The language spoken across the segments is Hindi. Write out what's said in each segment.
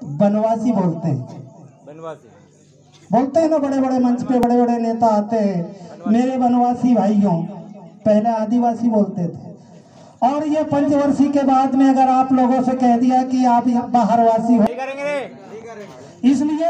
बनवासी बोलते हैं। बोलते हैं ना, बड़े बड़े मंच पे बड़े बड़े नेता आते हैं, मेरे बनवासी भाइयों। पहले आदिवासी बोलते थे, और ये पंचवर्षीय के बाद में अगर आप लोगों से कह दिया कि आप बाहरवासी हो, इसलिए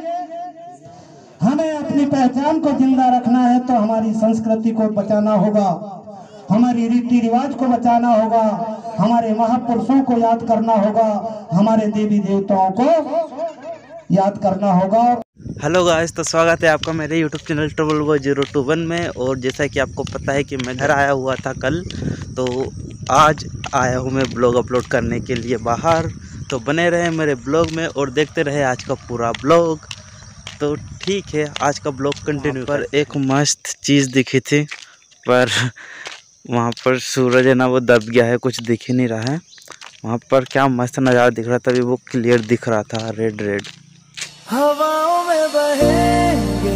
हमें अपनी पहचान को जिंदा रखना है तो हमारी संस्कृति को बचाना होगा, हमारी रीति रिवाज को बचाना होगा, हमारे महापुरुषों को याद करना होगा, हमारे देवी देवताओं को याद करना होगा। हेलो गाइस, तो स्वागत है आपका मेरे यूट्यूब चैनल TroubleBoy021 में। और जैसा कि आपको पता है कि मैं घर आया हुआ था कल, तो आज आया हूँ मैं ब्लॉग अपलोड करने के लिए बाहर। तो बने रहे मेरे ब्लॉग में और देखते रहे आज का पूरा ब्लॉग। तो ठीक है, आज का ब्लॉग कंटिन्यू। पर एक मस्त चीज़ दिखी थी, पर वहाँ पर सूरज है ना, वो दब गया है, कुछ दिख ही नहीं रहा है। वहाँ पर क्या मस्त नज़ारा दिख रहा था, अभी वो क्लियर दिख रहा था, रेड रेड। हवाओं में बहेंगे,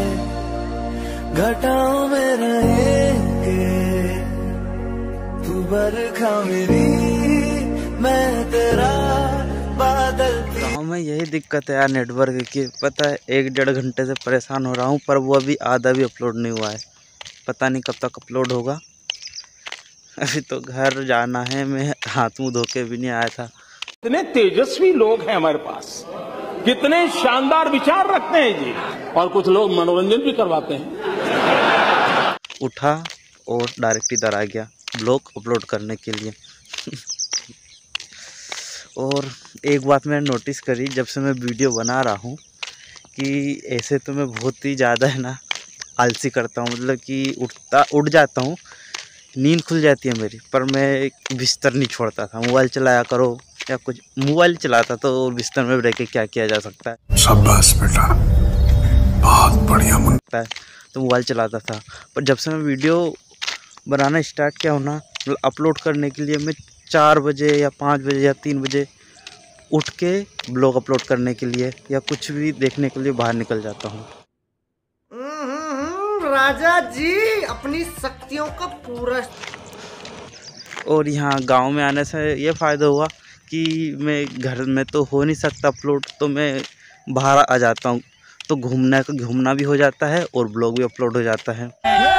घटाओं में रहेंगे, तू बरखा मेरी, मैं तेरा बादल। गाँव में यही दिक्कत है यार, नेटवर्क की। पता है 1-1.5 घंटे से परेशान हो रहा हूँ, पर वो अभी आधा भी अपलोड नहीं हुआ है। पता नहीं कब तक अपलोड होगा। अभी तो घर जाना है, मैं हाथ मुँह धो के भी नहीं आया था। कितने तेजस्वी लोग हैं हमारे पास, कितने शानदार विचार रखते हैं जी, और कुछ लोग मनोरंजन भी करवाते हैं। उठा और डायरेक्ट इधर आ गया ब्लॉग अपलोड करने के लिए। और एक बात मैंने नोटिस करी जब से मैं वीडियो बना रहा हूँ, कि ऐसे तो मैं बहुत ही ज़्यादा है ना आलसी करता हूँ। मतलब कि उठ जाता हूँ, नींद खुल जाती है मेरी, पर मैं बिस्तर नहीं छोड़ता था। मोबाइल चलाया करो या कुछ, मोबाइल चलाता तो बिस्तर में रह के क्या किया जा सकता है। शाबाश बेटा, बहुत बढ़िया मन है, तो मोबाइल चलाता था। पर जब से मैं वीडियो बनाना स्टार्ट किया हूँ ना, मतलब अपलोड करने के लिए, मैं 4 बजे या 5 बजे या 3 बजे उठ के ब्लॉग अपलोड करने के लिए या कुछ भी देखने के लिए बाहर निकल जाता हूँ। राजा जी अपनी शक्तियों का पूरा। और यहाँ गांव में आने से ये फ़ायदा हुआ कि मैं घर में तो हो नहीं सकता अपलोड, तो मैं बाहर आ जाता हूँ, तो घूमना भी हो जाता है और ब्लॉग भी अपलोड हो जाता है।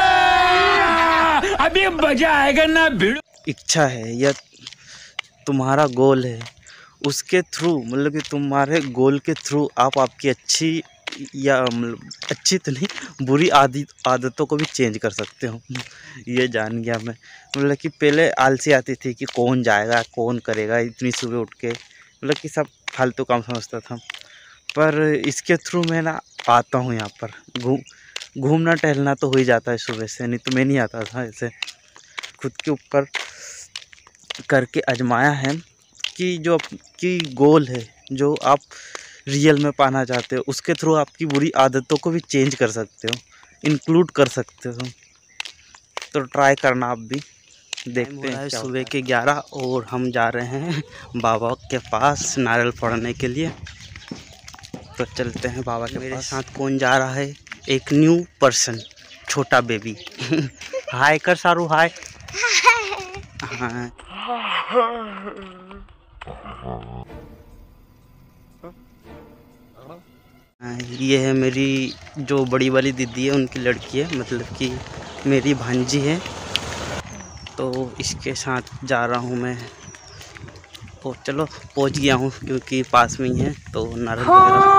अभी मजा आएगा ना। इच्छा है या तुम्हारा गोल है, उसके थ्रू, मतलब कि तुम्हारे गोल के थ्रू आप आपकी अच्छी या मतलब अच्छी तो नहीं, बुरी आदतों को भी चेंज कर सकते हो। ये जान गया मैं। मतलब कि पहले आलसी आती थी कि कौन जाएगा, कौन करेगा इतनी सुबह उठ के, मतलब कि सब फालतू काम समझता था। पर इसके थ्रू मैं ना आता हूँ यहाँ पर, घूमना टहलना तो हो ही जाता है सुबह से, नहीं तो मैं नहीं आता था। ऐसे खुद के ऊपर करके आजमाया है कि जो आपकी गोल है, जो आप रियल में पाना चाहते हो, उसके थ्रू आपकी बुरी आदतों को भी चेंज कर सकते हो, इंक्लूड कर सकते हो। तो ट्राई करना आप भी। देखते हैं। सुबह के 11 और हम जा रहे हैं बाबा के पास नारियल फोड़ने के लिए। तो चलते हैं बाबा के। मेरे साथ कौन जा रहा है? एक न्यू पर्सन, छोटा बेबी। हाय कर सारू, हाय। हाँ, ये है मेरी जो बड़ी वाली दीदी है, उनकी लड़की है, मतलब कि मेरी भांजी है। तो इसके साथ जा रहा हूँ मैं। तो चलो पहुँच गया हूँ, क्योंकि पास में ही है। तो नारियल वगैरह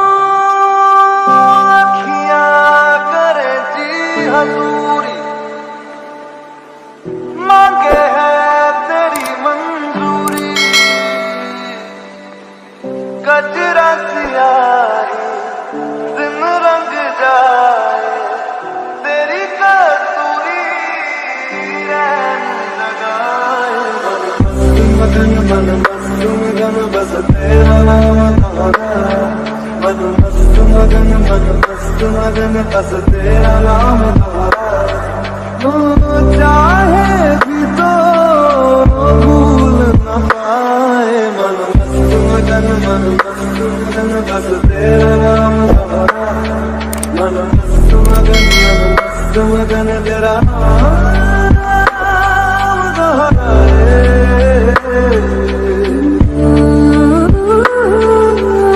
तेरा नाम चाहे भी तो भूल न पाए। मन मगन बस तेरा नाम, मन मगन तेरा नाम दोहराए।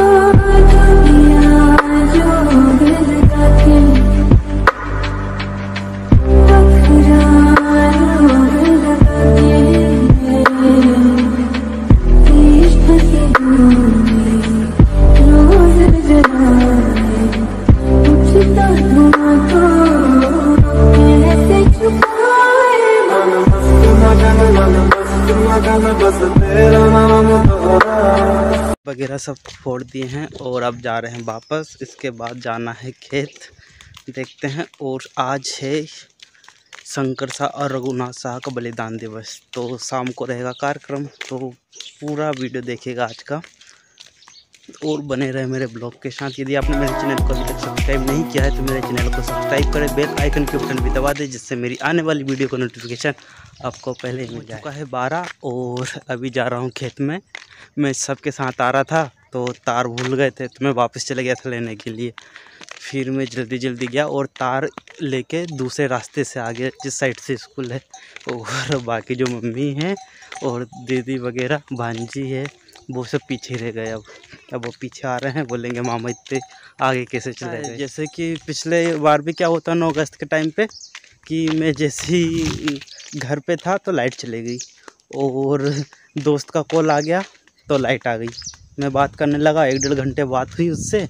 वगैरह सब फोड़ दिए हैं और अब जा रहे हैं वापस। इसके बाद जाना है खेत, देखते हैं। और आज है शंकर शाह और रघुनाथ शाह का बलिदान दिवस, तो शाम को रहेगा कार्यक्रम। तो पूरा वीडियो देखिएगा आज का और बने रहे मेरे ब्लॉग के साथ। यदि आपने मेरे चैनल को अभी तक सब्सक्राइब नहीं किया है तो मेरे चैनल को सब्सक्राइब करें, बेल आइकन के बटन भी दबा दें, जिससे मेरी आने वाली वीडियो का नोटिफिकेशन आपको पहले ही मिल जाए। है 12 और अभी जा रहा हूँ खेत में। मैं सबके साथ आ रहा था तो तार भूल गए थे, तो मैं वापस चले गया था लेने के लिए। फिर मैं जल्दी जल्दी गया और तार लेके दूसरे रास्ते से आ गया जिस साइड से स्कूल है। और बाकी जो मम्मी हैं और दीदी वगैरह भांजी है वो सब पीछे रह गए। अब वो पीछे आ रहे हैं, बोलेंगे मामा इतने आगे कैसे चले गए। जैसे कि पिछले बार भी क्या होता 9 अगस्त के टाइम पे कि मैं जैसे ही घर पे था तो लाइट चली गई और दोस्त का कॉल आ गया तो लाइट आ गई। मैं बात करने लगा, 1-1.5 घंटे बात हुई उससे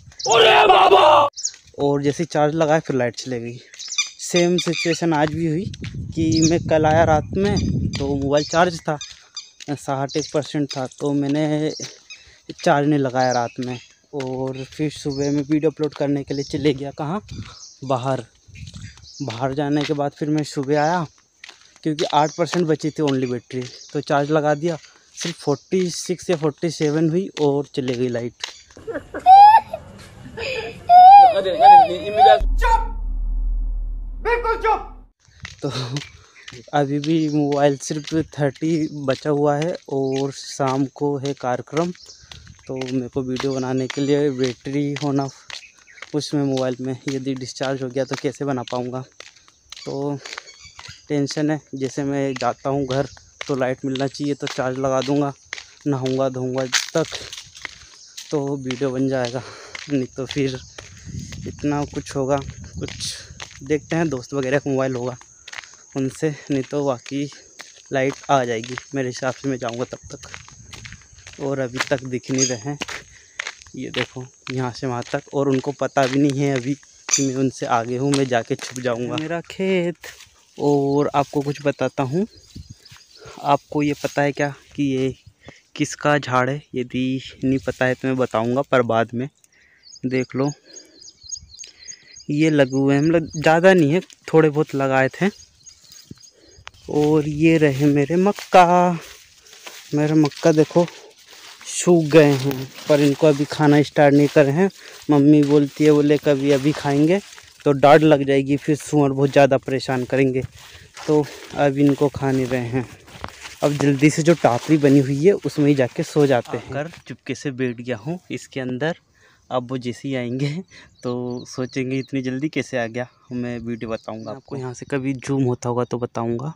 और जैसे चार्ज लगाया फिर लाइट चली गई। सेम सिचुएशन आज भी हुई कि मैं कल आया रात में तो मोबाइल चार्ज था, 61% था, तो मैंने चार्ज नहीं लगाया रात में। और फिर सुबह में वीडियो अपलोड करने के लिए चले गया कहाँ, बाहर जाने के बाद फिर मैं सुबह आया क्योंकि 8% बची थी ओनली बैटरी, तो चार्ज लगा दिया। सिर्फ 46 या 47 हुई और चली गई लाइट। बिल्कुल चुप। तो अभी भी मोबाइल सिर्फ 30 बचा हुआ है और शाम को है कार्यक्रम। तो मेरे को वीडियो बनाने के लिए बैटरी होना उसमें मोबाइल में, यदि डिस्चार्ज हो गया तो कैसे बना पाऊँगा, तो टेंशन है। जैसे मैं जाता हूँ घर तो लाइट मिलना चाहिए, तो चार्ज लगा दूँगा, नहाऊँगा धोऊँगा तक तो वीडियो बन जाएगा, नहीं तो फिर इतना कुछ होगा। कुछ देखते हैं, दोस्त वगैरह का मोबाइल होगा उनसे, नहीं तो बाकी लाइट आ जाएगी मेरे हिसाब से। मैं जाऊँगा तब तक। और अभी तक दिख नहीं रहे हैं, ये देखो यहाँ से वहाँ तक, और उनको पता भी नहीं है अभी कि मैं उनसे आगे हूँ। मैं जाके छुप जाऊँगा। मेरा खेत। और आपको कुछ बताता हूँ, आपको ये पता है क्या कि ये किसका झाड़ है? यदि नहीं पता है तो मैं बताऊँगा, पर बाद में देख लो। ये लगे हुए हैं, मतलब ज़्यादा नहीं है, थोड़े बहुत लगाए थे। और ये रहे मेरे मक्का देखो सूख गए हैं, पर इनको अभी खाना स्टार्ट नहीं करे हैं। मम्मी बोलती है, बोले कभी अभी खाएंगे तो डांट लग जाएगी, फिर सुअर बहुत ज़्यादा परेशान करेंगे, तो अब इनको खा नहीं रहे हैं। अब जल्दी से जो टापरी बनी हुई है उसमें ही जाके सो जाते हैं। कर चुपके से बैठ गया हूँ इसके अंदर। अब वो जैसे ही आएंगे तो सोचेंगे इतनी जल्दी कैसे आ गया। मैं वीडियो बताऊँगा आपको। यहाँ से कभी जूम होता होगा तो बताऊँगा।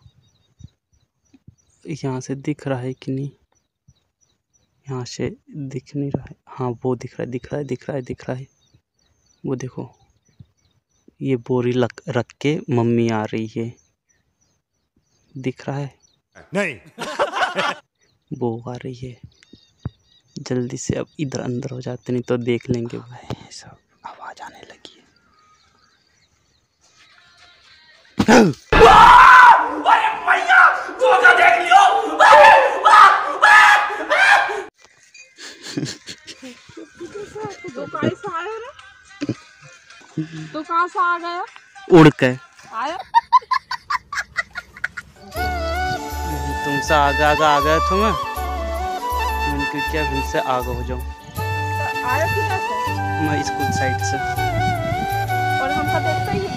यहाँ से दिख रहा है कि नहीं? यहाँ से दिख नहीं रहा है। हाँ वो दिख रहा है। वो देखो, ये बोरी रख के मम्मी आ रही है, दिख रहा है? नहीं। वो आ रही है। जल्दी से अब इधर अंदर हो जाते, नहीं तो देख लेंगे। भाई सब आवाज आने लगी है। तो कहाँ से आ गया? उड़ के आया? तुमसे आगे आ गया था मैं क्या फिर से आगे हो जाऊँ। आया किधर से? मैं स्कूल साइड से। और हमका देखते ही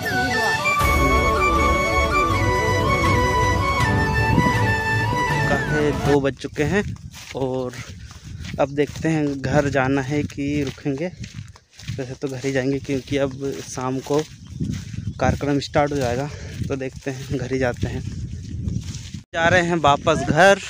है 2 बज चुके हैं और अब देखते हैं घर जाना है कि रुकेंगे। वैसे तो घर ही जाएंगे क्योंकि अब शाम को कार्यक्रम स्टार्ट हो जाएगा, तो देखते हैं घर ही जाते हैं। जा रहे हैं वापस घर।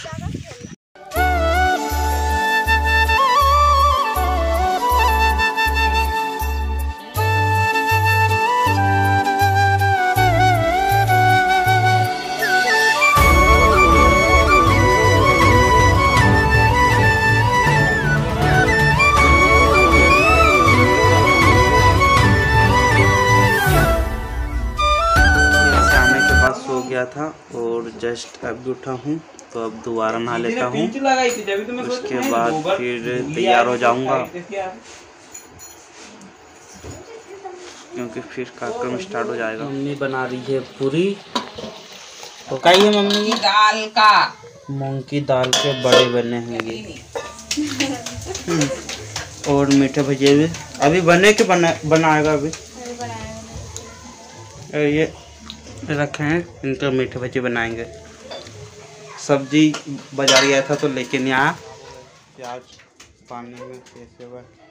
गया था और जस्ट अभी उठा हूँ, तो अब दोबारा नहा लेता हूँ, उसके बाद फिर तैयार हो जाऊँगा, क्योंकि फिर कार्यक्रम स्टार्ट हो जाएगा। मम्मी बना रही है पूरी, तो क्या है मम्मी? दाल का, मूंग की दाल के बड़े बने हैं ये। और मीठे भजिए भी अभी बने के बनाएगा अभी। ये रखे हैं, इनका मीठे भजी बनाएंगे। सब्जी बाजार गया था तो लेके नहीं आया। प्याज पानी में कैसे